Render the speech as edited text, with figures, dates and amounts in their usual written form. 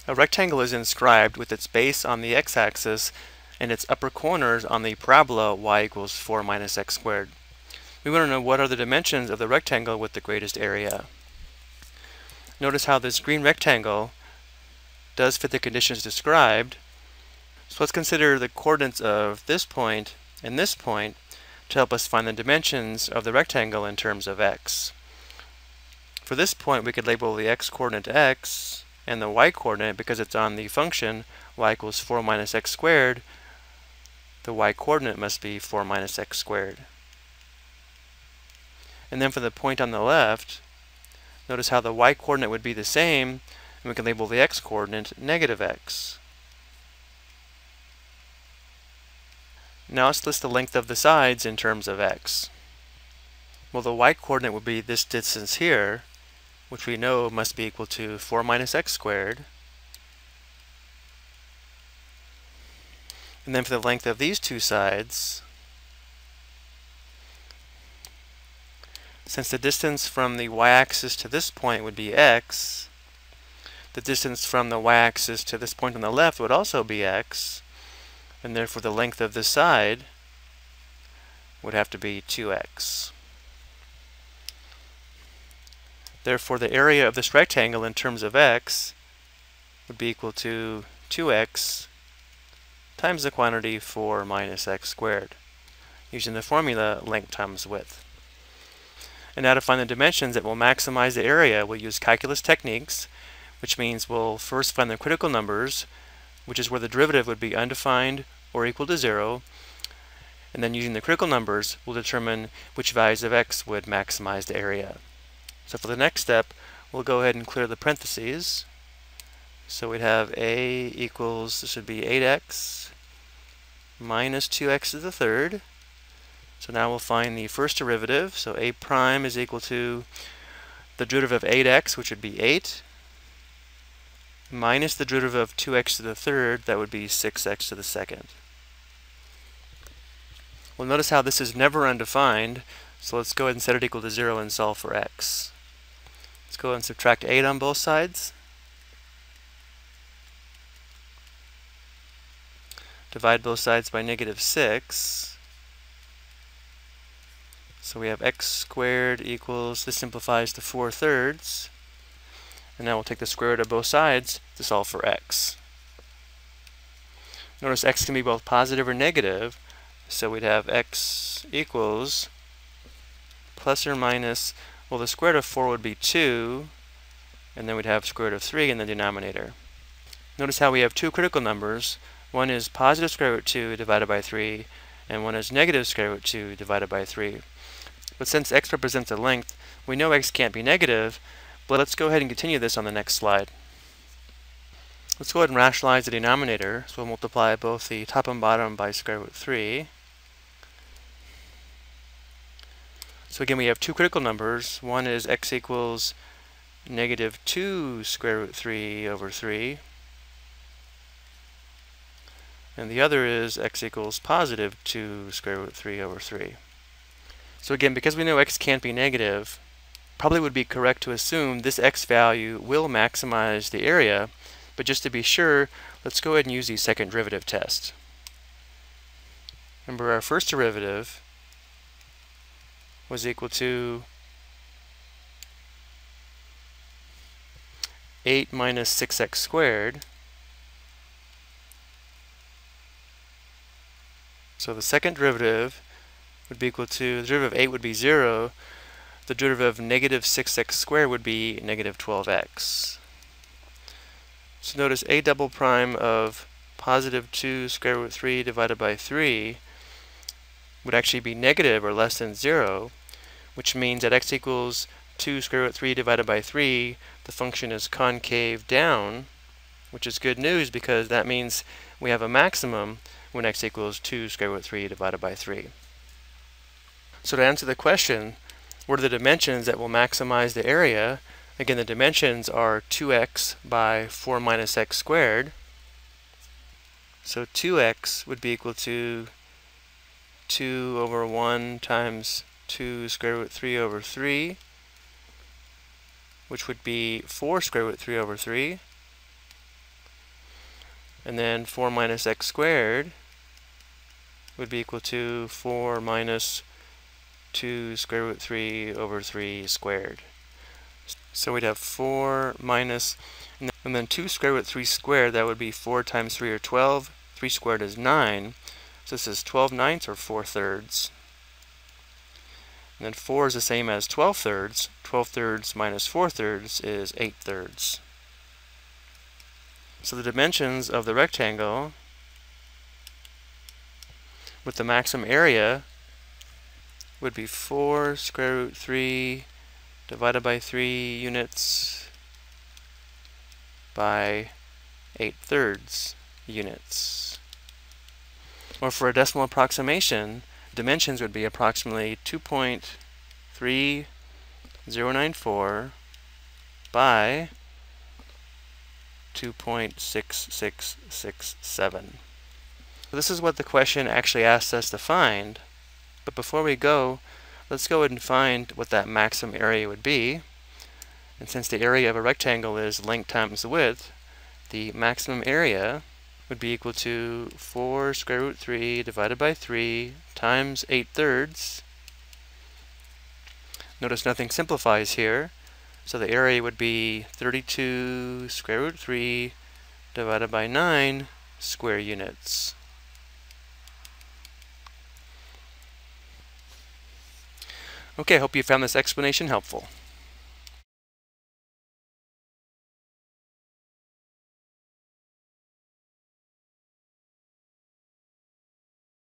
A rectangle is inscribed with its base on the x-axis and its upper corners on the parabola y equals 4 minus x squared. We want to know what are the dimensions of the rectangle with the greatest area. Notice how this green rectangle does fit the conditions described. So let's consider the coordinates of this point and this point to help us find the dimensions of the rectangle in terms of x. For this point, we could label the x-coordinate x and the y-coordinate, because it's on the function y equals 4 minus x squared, the y-coordinate must be 4 minus x squared. And then for the point on the left, notice how the y-coordinate would be the same, and we can label the x-coordinate negative x. Now let's list the length of the sides in terms of x. Well, the y-coordinate would be this distance here, which we know must be equal to 4 minus x squared. And then for the length of these two sides, since the distance from the y-axis to this point would be x, the distance from the y-axis to this point on the left would also be x, and therefore the length of this side would have to be 2x. Therefore the area of this rectangle in terms of x would be equal to 2x times the quantity 4 minus x squared, using the formula length times width. And now to find the dimensions that will maximize the area, we'll use calculus techniques, which means we'll first find the critical numbers, which is where the derivative would be undefined or equal to 0, and then using the critical numbers, we'll determine which values of x would maximize the area. So for the next step, we'll go ahead and clear the parentheses. So we'd have a equals, this would be 8x minus 2x to the third. So now we'll find the first derivative. So a prime is equal to the derivative of 8x, which would be 8, minus the derivative of 2x to the third, that would be 6x to the second. Well, notice how this is never undefined, so let's go ahead and set it equal to 0 and solve for x. Let's go ahead and subtract 8 on both sides. Divide both sides by negative 6. So we have x squared equals, this simplifies to 4 thirds. And now we'll take the square root of both sides to solve for x. Notice x can be both positive or negative, so we'd have x equals plus or minus, well, the square root of 4 would be 2, and then we'd have square root of 3 in the denominator. Notice how we have two critical numbers. One is positive square root 2 divided by 3, and one is negative square root 2 divided by 3. But since x represents a length, we know x can't be negative, but let's go ahead and continue this on the next slide. Let's go ahead and rationalize the denominator. So we'll multiply both the top and bottom by square root 3. So again, we have two critical numbers. One is x equals negative 2 square root 3 over 3. And the other is x equals positive 2 square root 3 over 3. So again, because we know x can't be negative, probably would be correct to assume this x value will maximize the area, but just to be sure, let's go ahead and use the second derivative test. Remember, our first derivative was equal to 8 minus 6x squared. So the second derivative would be equal to, the derivative of 8 would be 0, the derivative of negative 6x squared would be negative 12x. So notice a double prime of positive 2 square root 3 divided by 3 would actually be negative or less than 0, which means that x equals 2 square root 3 divided by 3, the function is concave down, which is good news because that means we have a maximum when x equals 2 square root 3 divided by 3. So to answer the question, what are the dimensions that will maximize the area? Again, the dimensions are 2x by 4 minus x squared. So 2x would be equal to 2 over 1 times 2 square root 3 over 3, which would be 4 square root 3 over 3. And then 4 minus x squared would be equal to 4 minus 2 square root 3 over 3 squared. So we'd have 4 minus, and then 2 square root 3 squared, that would be 4 times 3 or 12. 3 squared is 9. So this is 12 ninths or 4 thirds. And then 4 is the same as 12 thirds. 12 thirds minus 4 thirds is 8 thirds. So the dimensions of the rectangle with the maximum area would be 4 square root 3 divided by 3 units by 8 thirds units. Or for a decimal approximation, dimensions would be approximately 2.3094 by 2.6667. This is what the question actually asked us to find. But before we go, let's go ahead and find what that maximum area would be. And since the area of a rectangle is length times the width, the maximum area would be equal to 4 square root 3 divided by 3 times 8 thirds. Notice nothing simplifies here, so the area would be 32 square root 3 divided by 9 square units. Okay, I hope you found this explanation helpful.